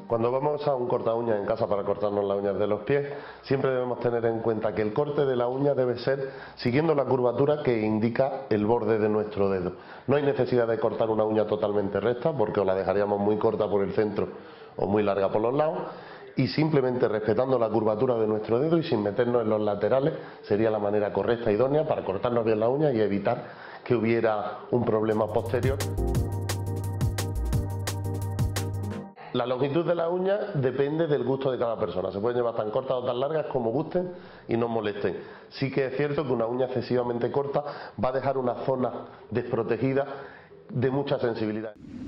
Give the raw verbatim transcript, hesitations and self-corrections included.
Cuando vamos a un corta uñas en casa para cortarnos las uñas de los pies, siempre debemos tener en cuenta que el corte de la uña debe ser siguiendo la curvatura que indica el borde de nuestro dedo. No hay necesidad de cortar una uña totalmente recta porque os la dejaríamos muy corta por el centro o muy larga por los lados, y simplemente respetando la curvatura de nuestro dedo y sin meternos en los laterales sería la manera correcta e idónea para cortarnos bien la uña y evitar que hubiera un problema posterior. La longitud de la uña depende del gusto de cada persona. Se pueden llevar tan cortas o tan largas como gusten y no molesten. Sí que es cierto que una uña excesivamente corta va a dejar una zona desprotegida de mucha sensibilidad.